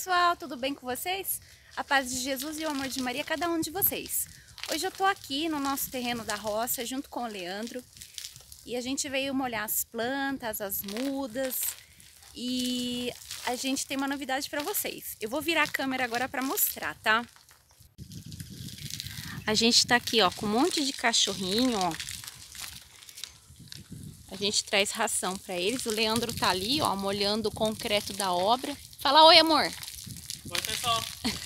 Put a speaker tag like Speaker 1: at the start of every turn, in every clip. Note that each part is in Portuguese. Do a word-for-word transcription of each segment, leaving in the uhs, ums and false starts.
Speaker 1: pessoal, tudo bem com vocês? A paz de Jesus e o amor de Maria a cada um de vocês. Hoje eu tô aqui no nosso terreno da roça junto com o Leandro e a gente veio molhar as plantas, as mudas e a gente tem uma novidade para vocês. Eu vou virar a câmera agora para mostrar, tá? A gente tá aqui, ó, com um monte de cachorrinho, ó. A gente traz ração para eles. O Leandro tá ali, ó, molhando o concreto da obra. Fala oi, amor.
Speaker 2: Oi, pessoal.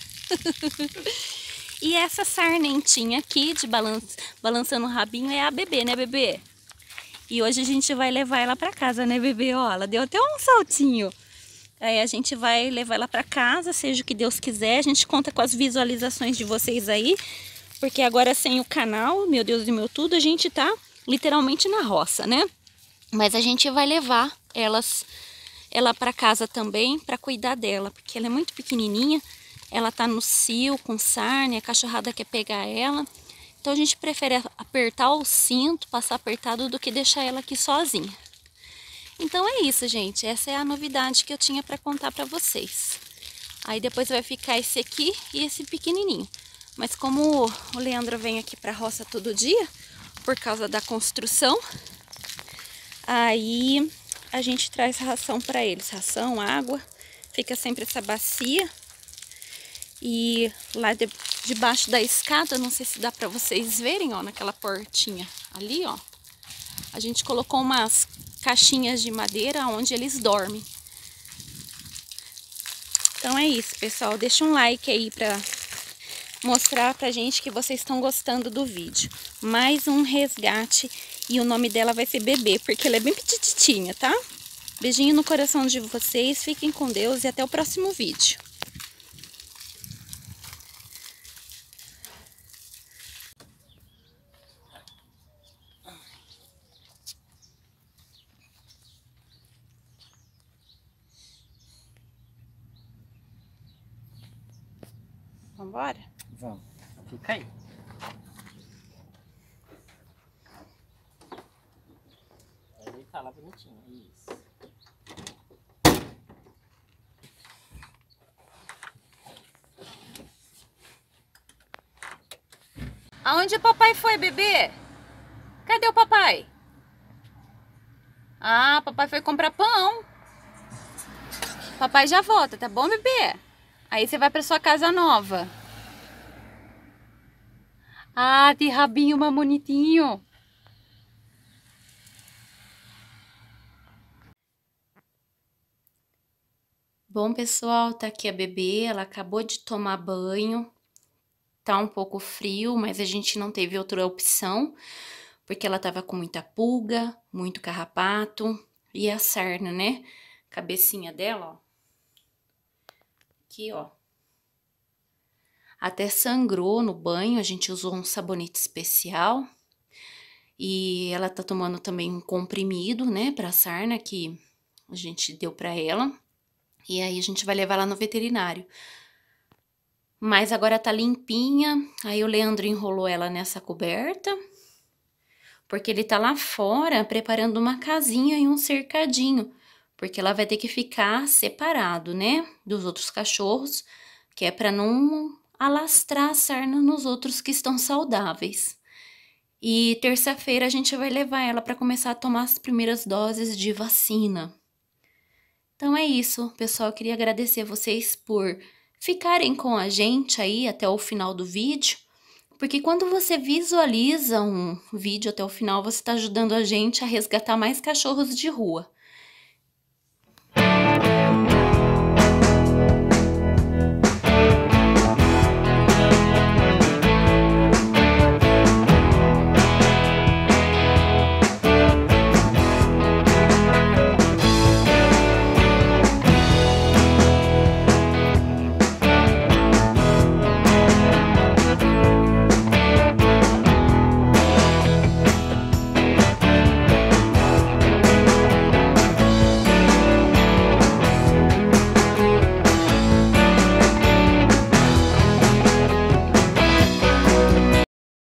Speaker 1: E essa sarnentinha aqui de balan balançando o rabinho é a bebê, né, bebê? E hoje a gente vai levar ela para casa, né, bebê? Ó, ela deu até um saltinho. Aí a gente vai levar ela para casa, seja o que Deus quiser. A gente conta com as visualizações de vocês aí, porque agora sem o canal, meu Deus e meu tudo, a gente tá literalmente na roça, né? Mas a gente vai levar elas, ela para casa também, para cuidar dela, porque ela é muito pequenininha, ela tá no cio com sarna, a cachorrada quer pegar ela. Então a gente prefere apertar o cinto, passar apertado, do que deixar ela aqui sozinha. Então é isso, gente, essa é a novidade que eu tinha para contar para vocês. Aí depois vai ficar esse aqui e esse pequenininho. Mas como o Leandro vem aqui para a roça todo dia, por causa da construção, aí a gente traz ração para eles, ração, água, fica sempre essa bacia. E lá de, debaixo da escada, não sei se dá para vocês verem, ó, naquela portinha ali, ó, a gente colocou umas caixinhas de madeira onde eles dormem. Então é isso, pessoal, deixa um like aí para mostrar pra gente que vocês estão gostando do vídeo. Mais um resgate e o nome dela vai ser Bebê, porque ela é bem petititinha, tá? Beijinho no coração de vocês, fiquem com Deus e até o próximo vídeo. Vambora?
Speaker 2: Vamos. Fica aí. Vai deitar lá bonitinho. Isso.
Speaker 1: Aonde o papai foi, bebê? Cadê o papai? Ah, papai foi comprar pão. Papai já volta, tá bom, bebê? Aí você vai pra sua casa nova. Ah, tem rabinho mais bonitinho. Bom, pessoal, tá aqui a bebê. Ela acabou de tomar banho. Tá um pouco frio, mas a gente não teve outra opção, porque ela tava com muita pulga, muito carrapato e a sarna, né? Cabecinha dela, ó. Aqui, ó. Até sangrou no banho, a gente usou um sabonete especial. E ela tá tomando também um comprimido, né, pra sarna que a gente deu pra ela. E aí a gente vai levar ela no veterinário. Mas agora tá limpinha, aí o Leandro enrolou ela nessa coberta, porque ele tá lá fora preparando uma casinha e um cercadinho, porque ela vai ter que ficar separado, né, dos outros cachorros, que é pra não alastrar a sarna nos outros que estão saudáveis. E terça-feira a gente vai levar ela para começar a tomar as primeiras doses de vacina. Então é isso, pessoal, eu queria agradecer a vocês por ficarem com a gente aí até o final do vídeo, porque quando você visualiza um vídeo até o final, você está ajudando a gente a resgatar mais cachorros de rua.